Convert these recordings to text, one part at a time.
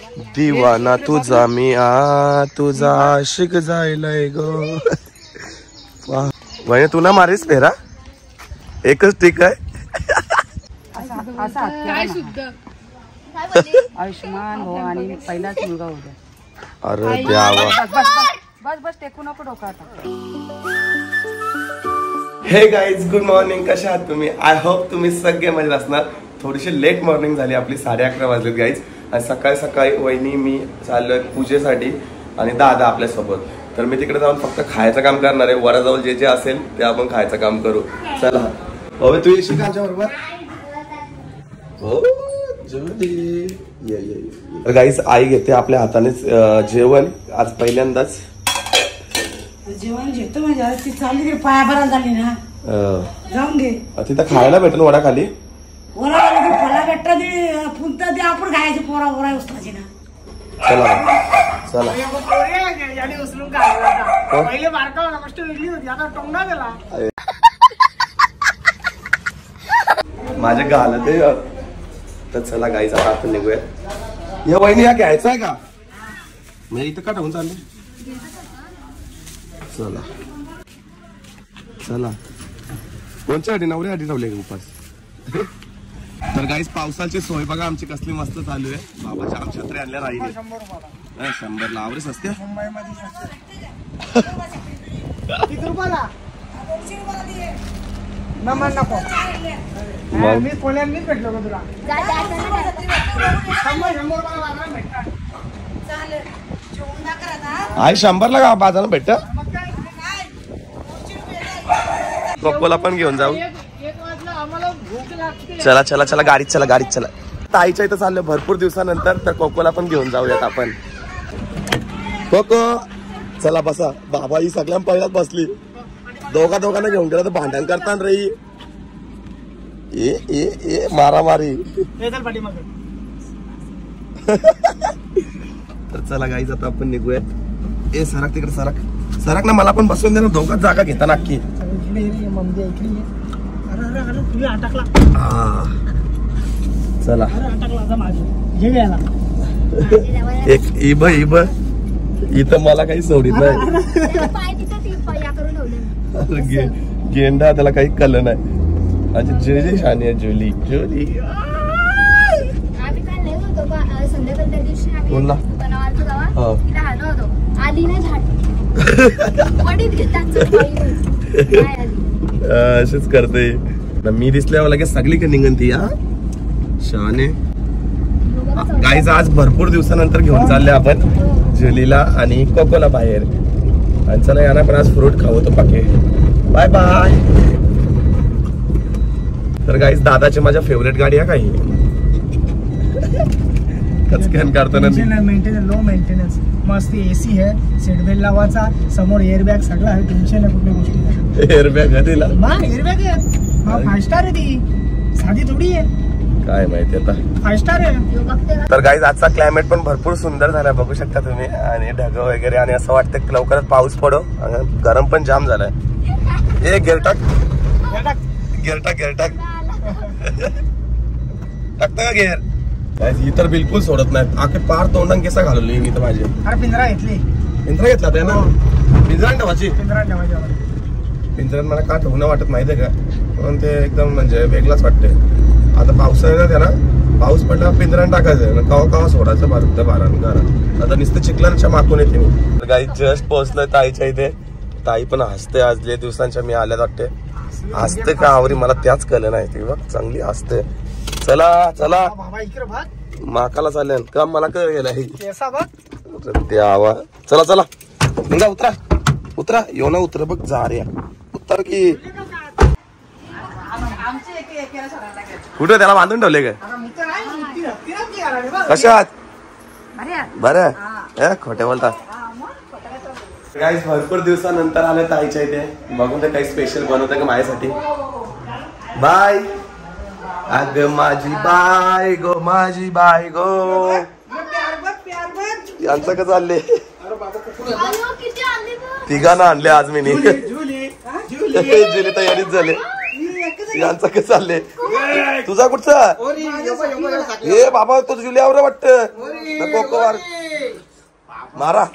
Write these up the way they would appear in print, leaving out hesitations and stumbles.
दिवाना तुझा मी तुझा आशिक जायलाय गो. वहिनी तू ना मारीस फेरा एकच ठीक आहे. आयुष्मान हो आणि पहिलाच मुलगा होता. अरे देवा. बस बस टेकू नको डोकं आता. हे गाईज गुड मॉर्निंग. कशा आहात तुम्ही? आय होप तुम्ही सगळे मजेत असणार. थोडीशी लेट मॉर्निंग झाली आपली 11:30 वाजलेत गाईज. आणि सकाळी सकाळी वहिनी मी चाललोय पूजेसाठी आणि दादा आपल्यासोबत. तर मी तिकडे जाऊन फक्त खायचं काम करणार आहे. वराजवळ जे जे असेल ते आपण खायचं काम करू. चला हो तू येशील का आमच्या बरोबर? हो तर गाईज आई घेते आपल्या हातानेच जेवण. आज पहिल्यांदाच जेवण घेतो म्हणजे ती चालली ती पाया भरायला झाली ना. जाऊन घे तिथं खायला भेटेल वडा खाली. वरा फळा भेटता ते फुलता ते आपण खायचे पोरा पोरा उचलायचे ना. चला चला माझ्या गाला ते. तर चला गाईज आता आपण निघूया. या वहिनी या घ्यायचा आहे का? मी इथं का टाकून चालले. चला चला कोणच्या अटी नवऱ्या ठेवले उपास. तर गाईज पावसाची सोय बघा आमची कसली मस्त चालू आहे. बाबाच्या आम छत्री आणल्या राहिले 100 ला आवरेच असते. आई 100 ला का बाजारात भेटत. कोकोला पण घेऊन जाऊ. चला चला चला गाडीत चला गाडीत चला. ताईच्या इथं चाललं भरपूर दिवसानंतर. तर कोकोला पण घेऊन जाऊयात आपण. कोको चला बसा. बाबा ही सगळ्यांना पहिल्याच बसली. दोघांना घेऊन गेला तर भांडण करता रे. ए मारामारी. तर चला गाईज आता आपण निघूयात. ए सरक तिकडे सरक सरक ना. मला पण बसून दे ना. दोघांच जागा घेता नक्की. चला एक इब इब इथं मला काही सोडित नाही. गेंडा त्याला काही कल नाही. अच्छा जुली शानी आहे. जुली जुली बोलला अशीच करते. मी दिसल्यावर लगेच सगळी का निघन ती. हा शाने गाईज आज भरपूर दिवसानंतर घेऊन चालले आपण जुलीला आणि कोकोला बाहेर. आणि चला यांना पण आज फ्रूट खाऊ तो पाके. Bye bye. तर गाईज दादाची माझ्या फेवरेट गाडी आहे काही. स्कॅन करताना मेंटेनन्स लो मेंटेनन्स मस्त. एसी आहे. सीट बेल्ट लावायचा. समोर एअरबॅग सगळं आहे. टेन्शन आहे कुठल्या गोष्टी. एअरबॅग आहे तिला. मग एअरबॅग आहे. 5 स्टार आहे ती. साधी थोडी आहे. काय माहिती आता 5 स्टार आहे. तर गाईज आजचा क्लायमेट पण भरपूर सुंदर झाला बघू शकता तुम्ही. आणि ढग वगैरे. आणि असं वाटतं की लवकरच पाऊस पडो. गरम पण जाम झालाय. ए गिरटाक गिरटाक गिरटाक टाकता का गेअर. ही तर बिलकुल सोडत नाही. आखे पार तोंडान केसा घालवली मी तर माझे. अरे पिंजरा घेतली. पिंजरा घेतला ते ना. पिंजरा ठेवायची. पिंजऱ्यात मला का ठेवणं वाटत माहितीये का. पण ते एकदम म्हणजे वेगळाच वाटते. आता पावसाळ्यात आहे ना. पाऊस पडला पिंजऱ्यात टाकायचं. कवा कवा सोडायचं बारान घरात. आता नुसतं चिखलाच्या मागून येते मी. गाई जस्ट पोहोचलोय ताईच्या इथे. ताई पण हसते. आज लय दिवसांच्या मी आल्यात वाटते. हसते का आवरी मला त्याच कळलं नाही. ती बघ चांगली हसते. चला चला माकाला चालेल का मला कळ गेलाय ते आवाज. चला चला निघा. उतरा उतरा. येऊ ना उतर बघ. जा रे उतर की. कुठे त्याला बांधून ठेवले काय? कशात बरं खोटे बोलतात. गाईस भरपूर दिवसानंतर आले ताईच्या इथे. बघून ते काही स्पेशल बनवतं का माझ्यासाठी. बाय. अग माझी बाय गो माझी बाय गो. यांचं का चालले. तिघांना आणले आज मी. जुली तयारीच झाले. यांचं काय चालले. तुझा कुठचा. हे बाबा तो जुली आवर वाटत. कोको मार मारा.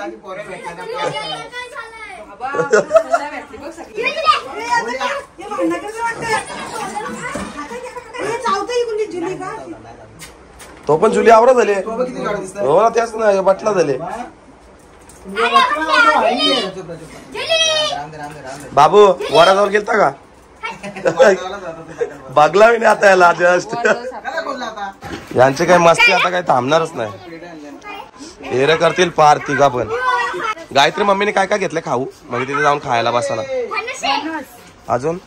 तो पण जुली आवरा झाले हो ना, त्याच ना बटला झाले. बाबू वराजवळ गेलता का? बघला मी नाही आता याला जस्ट. यांचे काही मस्ती आता काही थांबणारच नाही. हेरे करतील पार तिघा पण. गायत्री मम्मीने काय काय घेतलं खाऊ मग तिथे जाऊन खायला बसायला. अजून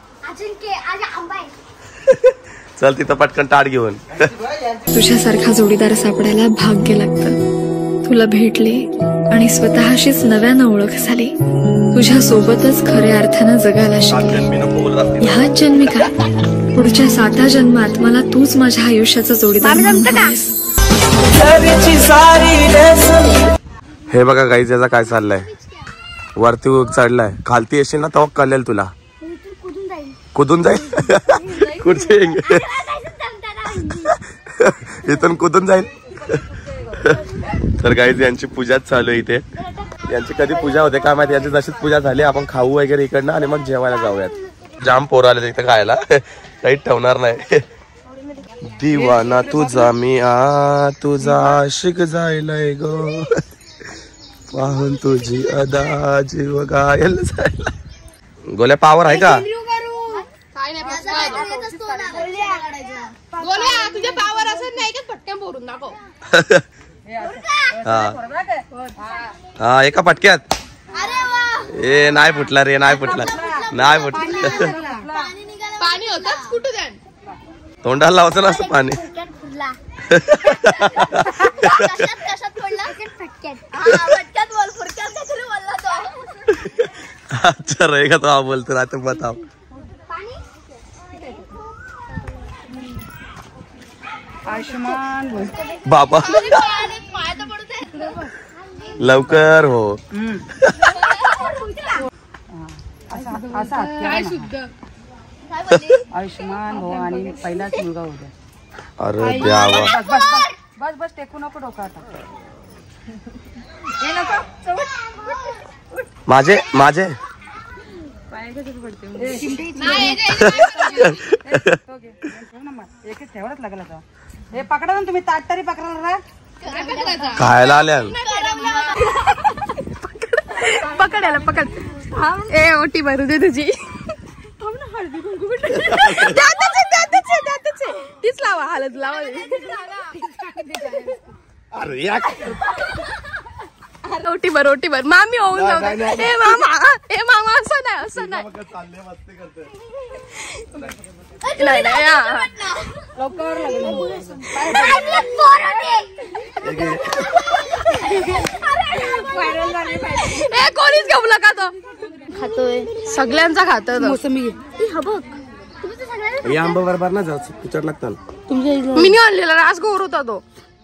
चल तिथं पटकन ताट घेऊन. तुझ्यासारखा जोडीदार सापडायला भाग्य लागतं. तुला भेटले आणि स्वतःशीच नव्यानं ओळख झाली. तुझ्या सोबतच खऱ्या अर्थानं जगायला शिकले. ह्याच जन्मी का पुढच्या 7 जन्मात मला तूच माझ्या आयुष्याचा जोडीदार आहेस. हे बघा गाईज याचा काय चाललंय. वरती चढलाय, खालती येशील ना तेव्हा कळेल तुला. कुदून जाईल कुठे इथून कुदून जाईल. तर गाईज यांची पूजाच चालू आहे इथे. यांची कधी पूजा होते काय माहिती. यांची जशीच पूजा झाली आपण खाऊ वगैरे इकडनं आणि मग जेवायला जाऊयात. जाम पोर आले इथं खायला, काहीच ठेवणार नाही. दिवाना तुझा मी तुझा आशिक जायलाय गो, पाहून तुझी अदा जीव गायल जायला. गोल्या पावर आहे का? तुझ्या पावर असं नाही का पटकन बोलून दाखव. हा एका पटक्यात. ए नाही फुटला रे, नाही फुटला, नाही फुटला. पाणी होतच कुठं द्या तोंडाला लावायचं ना असं पाणी. अच्छा रहेगा तो आप बोलते रहते. बताओ आयुष्मान बाबा लवकर हो. काय शुद्ध आयुष्मान हो आणि पहिलाच मुलगा होता. अरे द्यावा. बस बस बस टेकू नको डोकं आता. माझे माझे एकच ठेवाच लागला आता. हे पकडा ना तुम्ही, ताट तरी पकडा. खायला आल्या पकड याला पकड. ए ओटी भरू दे तुझी. हळदी कुंकू तीच लावा, हळद लावा. अरे ओटी भर मामी होऊन जाऊ. ए मामा, ए मामा असं नाही, असं नाही. कोणीच घेऊ नका तो. खातोय सगळ्यांचा खातो. मोसंबी आंबा बरोबर ना जाऊ पिचट लागतात. मी नाही आणलेला रास गोर होता तो.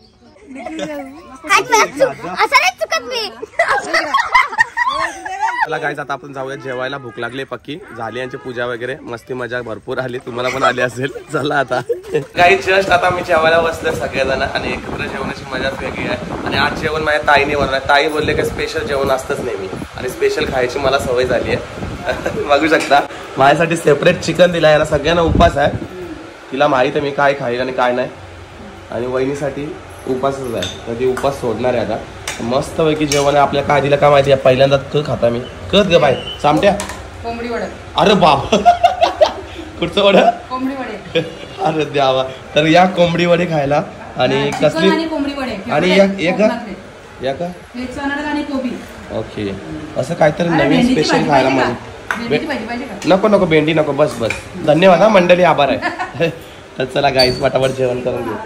चला गाईज आता आपण जाऊया जेवायला. भूक लागली पक्की. झाली यांची पूजा वगैरे, मस्ती मजा भरपूर आली. तुम्हाला पण आली असेल. चला आता गाईज जस्ट आता मी जेवायला बसले सगळेजण आणि एकत्र जेवणाची मजाच वेगळी आहे. आणि आज जेवण माझ्या ताईने बनवलं. ताई बोलले की स्पेशल जेवण असतंच नेहमी आणि स्पेशल खायची मला सवय झाली आहे. बघू शकता माझ्यासाठी सेपरेट चिकन दिलं आहे. सगळ्यांना उपास आहे, तिला माहित आहे मी काय खाईल आणि काय नाही. आणि वहिनीसाठी उपासच आहे, तर ती उपास सोडणार आहे आता. मस्त पैकी जेवण आहे. आपल्याला काय दिलं का माहिती आहे, पहिल्यांदा खाता मी. कत ग बाय सामट्या कोंबडी वडे. अरे बाबा कुठचं वड? कोंबडी वडे. अरे द्यावा. तर या कोंबडी वडे खायला. आणि कसली कोंबडी वडे आणि एक का आणि कोबी. ओके असं काहीतरी नवीन स्पेशल खायला मला. नको नको भेंडी नको, बस बस. धन्यवाद हा मंडळी, आभार आहे. तर चला गाईस पटापट जेवण करून घेऊ.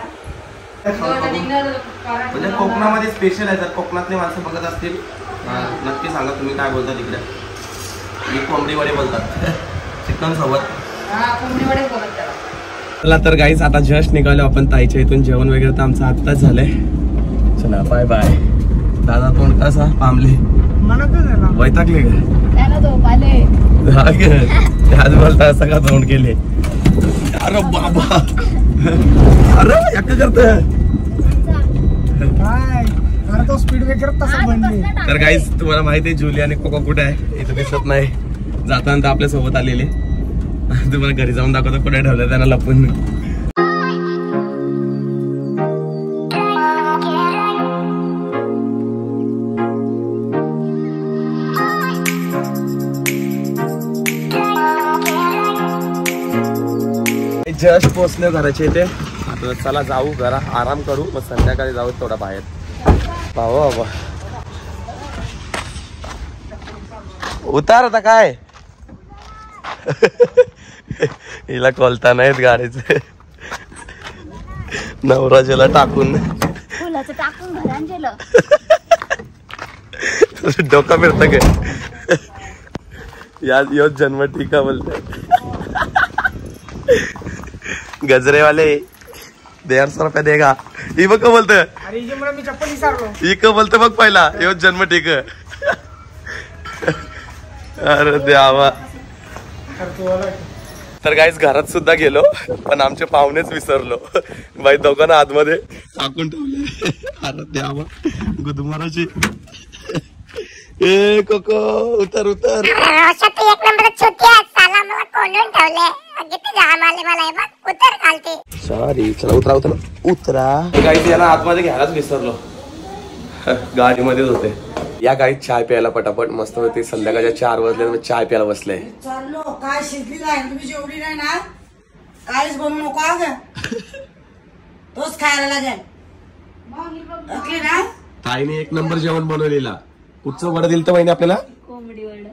म्हणजे कोकणामध्ये स्पेशल आहे. जर कोकणातले माणसं बघत असतील नक्की सांगा तुम्ही काय बोलता तिकडे. मी कोंबडी वडे बोलतात चिकन सोबत. चला तर गाईस आता जस्ट निघालो आपण ताईच्या इथून. जेवण वगैरे तर आमचं आत्ताच झालंय. चला बाय बाय. दादा तोंड कसा पामले वैतागले आज बोलता असं का तोंड केले. अरे बाबा अरे या करत काय अरे तो स्पीड ब्रेकर तसा बनले. तर गाईज तुम्हाला माहिती आहे जुली आणि कोको कुठे आहे, इथं दिसत नाही. जाताना तर आपल्या सोबत आलेले. तुम्हाला घरी जाऊन दाखवतो कुठे ठेवलं त्यांना लपून. जस्ट पोहोचलो घराच्या इथे. आता चला जाऊ घरा, आराम करू, मग संध्याकाळी जाऊ थोडा बाहेर. पाहू बाबा उतार आता काय. हिला कोलता नाहीत गाडीचे. नवराजेला टाकून फुलाचं टाकून घरात गेलं. डोका फिरत का योच जन्म टीका बोलतात. गजरे वाले 150 रुपये देगा. ही बघ का बोलत. अरे मी चप्पल विसरलो. ही का बोलत बघ पहिला योच जन्म टीक. अरे देवा. तर गाईस घरात सुद्धा गेलो पण आमचे पाहुणेच विसरलो. बाई दोघांना आतमध्ये टाकून ठेवले. अरे देवा गुदमाराची. ए कोको उतर उतर. एक नंबर छोटी आहे साला मला कोंडून ठेवले. किती घाम आले मला हे बघ. उतर खालती. सॉरी चला उतरा उतरा उतरा. गाईस याला आतमध्ये घ्यायलाच विसरलो. गाडीमध्येच होते. या गाईत चाय प्यायला पटापट मस्त होती. संध्याकाळच्या 4 वाजले चाय प्यायला बसले. चाललो काय शिकली नाही तुम्ही जेवली नाही ना काहीच बनवू नको. अगं तोच खायला लागेल ओके ना. ताईने 1 नंबर जेवण बनवलेला. कुठचं वडा दिलं तर महिने आपल्याला. कोंबडी वड.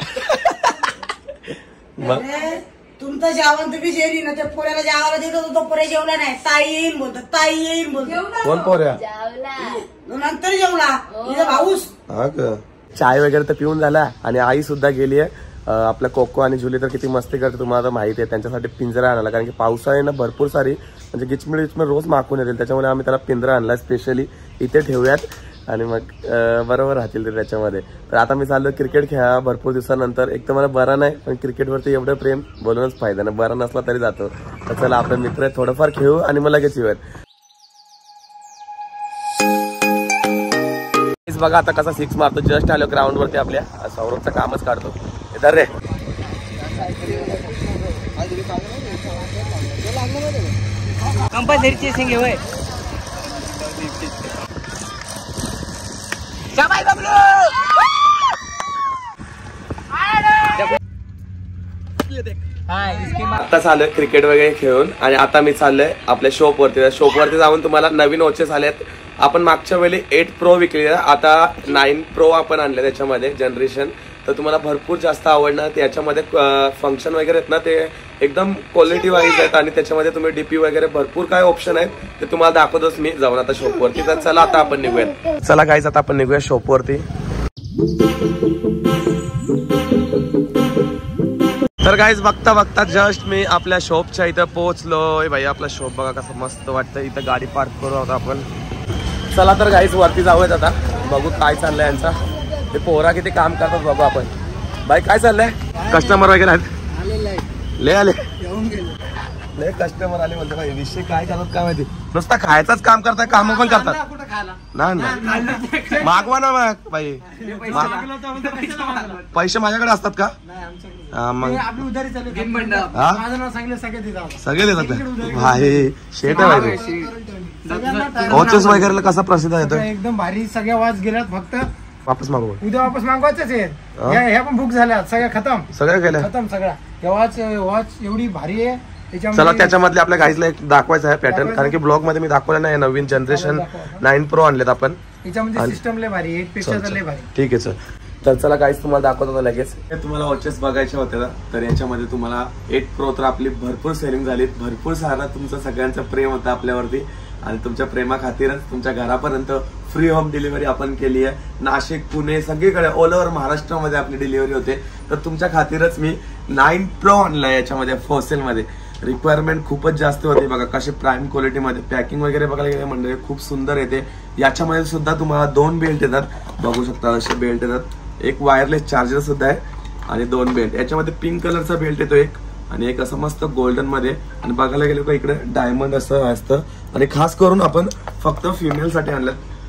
अरे तुमचं जेवण तुम्ही जेवली ना ते पोऱ्याला जेवायला देत होतो. तो पोऱ्या जेवला नाही. ताई येईन बोलतो ताई येईन बोलतो. कोण पोऱ्या नंतर जेवला तिचा भाऊस. हा का. चाय वगैरे तर पिऊन झाला आणि आई सुद्धा गेली आहे. आपल्या कोको आणि जुली तर किती मस्ती करते तुम्हाला माहिती आहे. त्यांच्यासाठी पिंजरा आणला कारण की पावसाळी ना भरपूर सारी म्हणजे गिचमिड रोज माकून येतील. त्याच्यामुळे आम्ही त्याला पिंजरा आणला स्पेशली. इथे ठेवूयात आणि मग बरोबर राहतील ते त्याच्यामध्ये. तर आता मी चाललो क्रिकेट खेळा भरपूर दिवसानंतर. एक तर मला बरा नाही पण क्रिकेटवरती एवढं प्रेम बोलूनच फायदा नाही. बरा नसला तरी जातो. तर चला आपले मित्र थोडंफार खेळू आणि मग लगेच येऊयात. बघा आता कसा 6 मारतो. जस्ट आलो ग्राउंड वरती. आपल्या सौरभचं कामच काढतो. इधर रे कंपल्सरी चेसिंग आहे होय. आता चाललोय क्रिकेट वगैरे खेळून आणि आता मी चाललोय आपल्या शॉपवरती जाऊन तुम्हाला नवीन वॉचेस आलेत. आपण मागच्या वेळी 8 Pro विकलेला. आता 9 Pro आपण आणले त्याच्यामध्ये जनरेशन. तर तुम्हाला भरपूर जास्त आवडणार. त्याच्यामध्ये फंक्शन वगैरे आहेत ना ते एकदम क्वालिटी वाईज आहेत आणि त्याच्यामध्ये तुम्ही डीपी वगैरे भरपूर काय ऑप्शन आहेत ते तुम्हाला दाखवतोच मी जाऊन आता शॉपवरती. तर चला आता आपण निघूयात. चला गाईज आता आपण निघूया शॉपवरती. तर गाईज बघता बघता जस्ट मी आपल्या शॉपच्या इथं पोहोचलोय. भाई आपला शॉप बघा कसं मस्त वाटतं. इथं गाडी पार्क करू आता आपण. चला तर गाईज वरती जाऊयात आता. बघू काय चाललंय यांचा. ते पोरा किती काम करतात बघू आपण. बाई काय चाललंय. कस्टमर वगैरे आहेत. ले आले लय कस्टमर आले म्हणतो. भाई विषय काय करतात काय माहिती. नुसता खायचाच काम करताय. काम पण करतात ना. मागवा ना मग बाई. पैसे माझ्याकडे असतात का. मग सगळे देतात भाई. शेट आहे वॉचेस वगैरे कसा प्रसिद्ध येतो एकदम भारी. सगळ्या वॉच गेल्यात फक्त वापस मागू. उद्या वापस मागवायचंच आहे. ह्या पण बुक झाल्या सगळ्या खतम. सगळ्या गेल्या खतम सगळ्या. वॉच एवढी भारी आहे. चला त्याच्यामधले आपल्या गाईजला एक दाखवायचं आहे पॅटर्न कारण की ब्लॉग मध्ये मी दाखवलं नाही. नवीन जनरेशन 9 Pro आणलेत आपण. त्याच्यामध्ये सिस्टम लय भारी. 8 पेक्षा लय भारी. ठीक आहे सर. तर चला गाईज तुम्हाला दाखवतो होता लगेच. तुम्हाला वॉचेस बघायचे होते ना तर याच्यामध्ये तुम्हाला 8 Pro तर आपली भरपूर सेलिंग झाली. भरपूर सारा तुमचं सगळ्यांचं प्रेम होतं आपल्यावरती आणि तुमच्या प्रेमाखातीरच तुमच्या घरापर्यंत फ्री होम डिलिव्हरी आपण केली आहे. नाशिक पुणे सगळीकडे ऑल ओव्हर महाराष्ट्रामध्ये आपली डिलिव्हरी होते. तर तुमच्या खातीरच मी 9 Pro आणलाय. याच्यामध्ये फोसेल मध्ये रिक्वायरमेंट खूपच जास्त होती. बघा कशी प्राईम क्वालिटीमध्ये पॅकिंग वगैरे बघायला गेले म्हणजे खूप सुंदर येते. याच्यामध्ये सुद्धा तुम्हाला 2 बेल्ट येतात. बघू शकता असे बेल्ट येतात. एक वायरलेस चार्जर सुद्धा आहे आणि 2 बेल्ट. याच्यामध्ये पिंक कलरचा बेल्ट येतो एक आणि एक असं मस्त गोल्डन मध्ये. आणि बघायला गेलो का इकडे डायमंड असं असतं आणि खास करून आपण फक्त फिमेल साठी आणलं.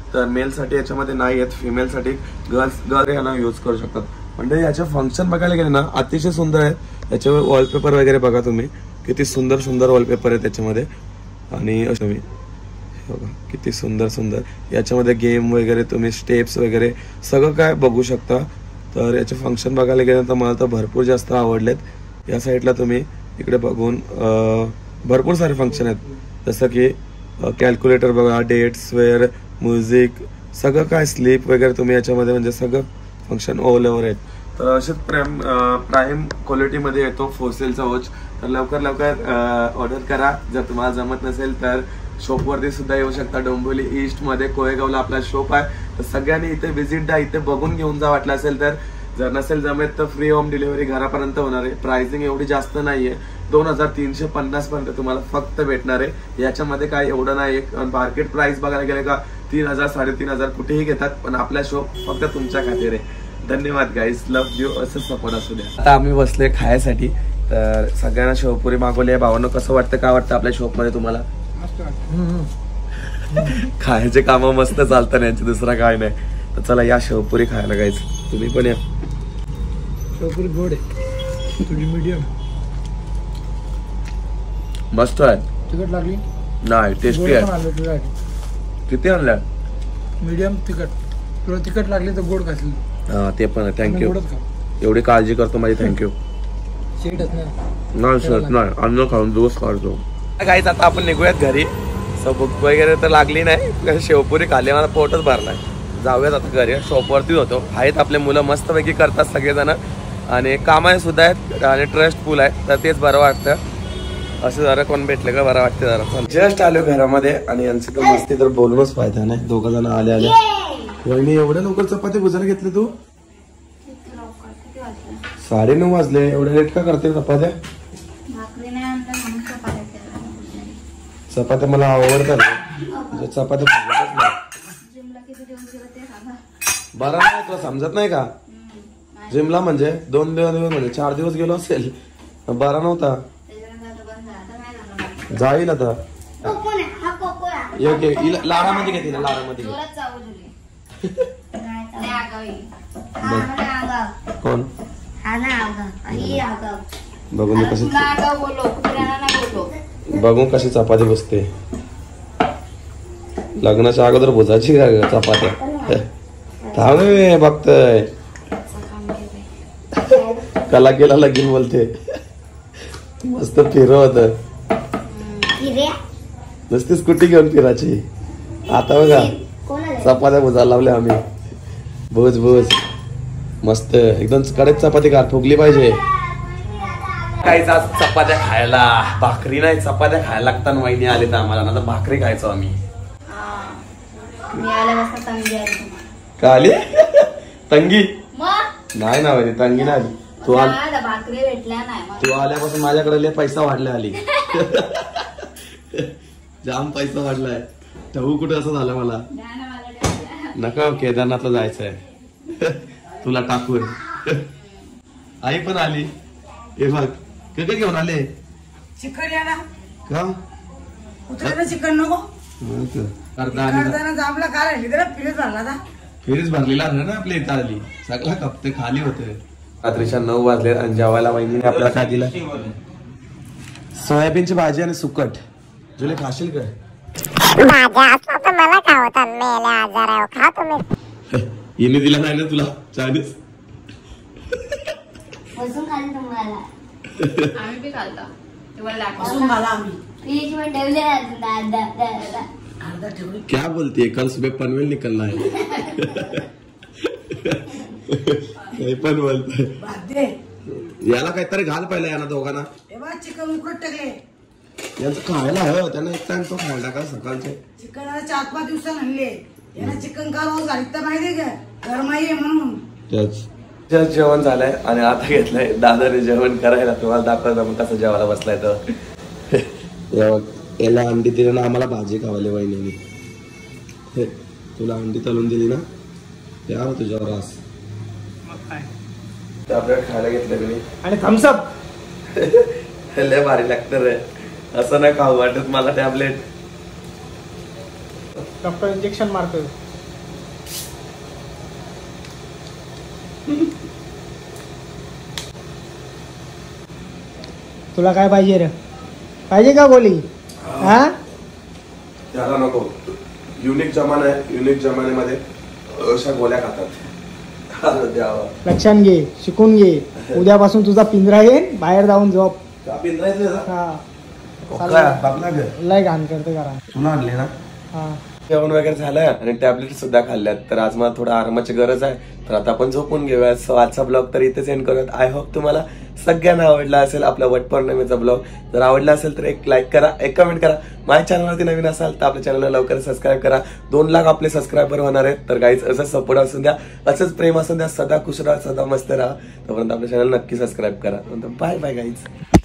तर मेलसाठी याच्यामध्ये नाही आहेत, फिमेलसाठी गर्ल्स यांना यूज करू शकतात. म्हणजे याचे फंक्शन बघायला गेले ना अतिशय सुंदर आहेत. याच्यावर वॉलपेपर वगैरे बघा तुम्ही, किती सुंदर सुंदर वॉलपेपर आहेत त्याच्यामध्ये. आणि असं मी बघा किती सुंदर सुंदर याच्यामध्ये गेम वगैरे, तुम्ही स्टेप्स वगैरे सगळं काय बघू शकता. तर याचे फंक्शन बघायला गेलं तर मला तर भरपूर जास्त आवडलेत. या साईडला तुम्ही इकडे बघून भरपूर सारे फंक्शन आहेत, जसं की कॅल्क्युलेटर बघा, डेट्स वेअर, म्युझिक, सगळं काय, स्लीप वगैरे तुम्ही याच्यामध्ये म्हणजे सगळं फंक्शन ऑल ओव्हर आहेत. तर असेच प्राईम क्वालिटीमध्ये येतो फोसेलचा वॉच. तर लवकर लवकर ऑर्डर करा. जर तुम्हाला जमत नसेल तर शॉपवरती सुद्धा येऊ शकता. डोंबिवली ईस्ट मध्ये कोळेगावला आपला शॉप आहे. तर सगळ्यांनी इथे व्हिजिट द्या, इथे बघून घेऊन जा वाटलं असेल तर. जर नसेल जमेत तर फ्री होम डिलिव्हरी घरापर्यंत होणार आहे. प्राइसिंग एवढी जास्त नाहीये, 2350 पर्यंत तुम्हाला फक्त भेटणार आहे. याच्यामध्ये काय एवढं नाही. मार्केट प्राइस बघायला गेले का 3000 3500 कुठेही घेतात, पण आपला शॉप फक्त तुमच्या खातीर आहे. धन्यवाद गाईज, लव्ह यू. असं सपोर्ट असू द्या. आता आम्ही बसलोय खायसाठी. तर सगळ्यांना शेवपुरी मागवली आहे. भावांनो कसं वाटतं, काय वाटतं आपल्या शॉप मध्ये तुम्हाला? खायचे काम मस्त चालतं यांचे, दुसरा काय नाही. तर चला या शेवपुरी खायला गाईज, तुम्ही पण या. शेवपुरी गोड आहे, थोडी मीडियम. मस्त आहे. तिखट लागली नाही, टेस्टी आहे. किती आणल्या? मीडियम तिखट. तुला तिखट लागली तर गोड खाशील. हा ते पण आहे. थँक्यू, एवढी काळजी करतो माझी. थँक्यू. नाही सर, नाही अन्न खाऊन दिवस काढतो. काहीच आता आपण निघूयात घरी. भूक वगैरे तर लागली नाही, शेवपुरी खाली, मला पोटच भरलाय. जाऊयात आता घरी. शॉपवरतीच होतो. आहेत आपले मुलं मस्तपैकी करतात सगळेजण, आणि कामाने सुद्धा आहेत आणि ट्रस्टफुल आहे. तर तेच बरं वाटतं. असं जरा कोण भेटलं का बरं वाटतं जरा. जस्ट आलो घरामध्ये आणि यांची तर मस्ती तर बोलूनच फायदा नाही. 2 जण आले आले. वहिनी एवढ्या लवकर चपाती भुजायला घेतली तू? 9:30 वाजले. एवढ्या लेट का करते चपात्या? चपात्या मला आवडतात. चपात्या बरं नाही, तुला समजत नाही का? जिमला म्हणजे 2 दिवस म्हणजे 4 दिवस गेलो असेल, बरा नव्हता. जाईल आता. लाडामध्ये घेते ना, लाडामध्ये कोण बघून कशी, बघून कशी चपाती बसते. लग्नाच्या अगोदर भुजाची चपात्या. थांब बघतोय कला केला लगीन बोलते. मस्त फिरवत नुसती स्कूटी घेऊन फिरायची. आता बघा चपात्या भुजायला लावल्या आम्ही. भुज भुज मस्त एकदम कडक चपाती का फुगली पाहिजे. काहीच आज चपात्या खायला, भाकरी नाही चपात्या खायला लागतात. वहिनी आले तर आम्हाला, ना भाकरी खायचो आम्ही. का आली तंगी? नाही ना वहिनी, तंगी नाही आली. तू आल्यापासून माझ्याकडे लय पैसा वाढला. आली जाम पैसा वाढलाय. ठेवू कुठे असं झालं मला. नका, केदारनाथला जायचंय तुला टाकून. आई पण आली. हे बघ काय घेऊन आले. चिकन या ना का उतरायला चिकन नको. जांभला काय फिरीच भरला ना. फिरीच भरलेला ना आपल्या इथं आली. सगळा कप्ते खाली होते. रात्रीच्या 9 वाजले आणि जेवायला वहिनीने आपल्याला काय दिलं? सोयाबीनची भाजी आणि सुकट. जुले खाशील काय? भाज्या असल्या तर मला खावतात. मेले आजार आहे, खा तुम्ही. हिने दिला नाही ना तुला चायनीज? बसून खाली तुम्हाला. आम्ही बी खाल्ला. बसून घाला आम्ही. फ्रीज मध्ये ठेवले अर्धा ठेवली. क्या बोलते, कल सुबह पनवेल निकलना है. हे पण बोलतोय. याला काहीतरी घाल पाहिलं यांना दोघांना. चिकन उकळत टाकले. यांचं खायला हवं त्यांना. एक टाइम तो खायला टाका सकाळचे. चिकन 4-5 दिवसांनी आणले. यांना चिकन का रोज घालीत तर माहितीये का, गरमाई आहे म्हणून. जस्ट जेवण झालंय आणि आता घेतलंय दादाने जेवण करायला. तुम्हाला दाखवलं मग कसं जेवायला बसलाय. तर याला अंडी दिली ना, आम्हाला भाजी खावाली वहिनीने. तुला अंडी तळून दिली ना, यार तुझ्यावर रास. टॅबलेट खायला घेतलं मी आणि थम्सअप. लय भारी लागतं रे. असं नाही खाऊ वाटत मला टॅबलेट. डॉक्टर इंजेक्शन मारतोय. तुला काय पाहिजे रे? पाहिजे का गोली? हा त्याला नको. युनिक जमाना आहे, युनिक जमान्यामध्ये अशा गोळ्या खातात. लक्षात घे, शिकून घे. उद्यापासून तुझा पिंजरा येईल, बाहेर जाऊन झोप. लय घाण करते करा. तुला आणले ना. हा जेवण वगैरे झालंय आणि टॅबलेट सुद्धा खाल्ल्यात. तर आज मला थोडा आरामाची गरज आहे, तर आता आपण झोपून घेऊया. सो आजचा ब्लॉग तर इथेच एंड करूयात. आय होप तुम्हाला सगळ्यांना आवडला असेल आपला वटपौर्णिमेचा ब्लॉग. जर आवडला असेल तर एक लाईक करा, एक कमेंट करा. माझ्या चॅनलवरती नवीन असाल तर आपल्या चॅनलला लवकर सबस्क्राईब करा. 2 लाख आपले सबस्क्रायबर होणार आहेत. तर गाईज असं सपोर्ट असून द्या, असंच प्रेम असून द्या. सदा खुश राहा, सदा मस्त राहा. तोपर्यंत आपल्या चॅनल नक्की सबस्क्राईब करा. Bye bye guys.